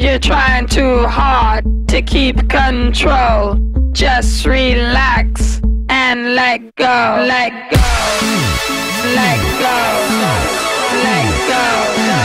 you're trying too hard to keep control. Just relax and let go. Let go. Let go. Let go.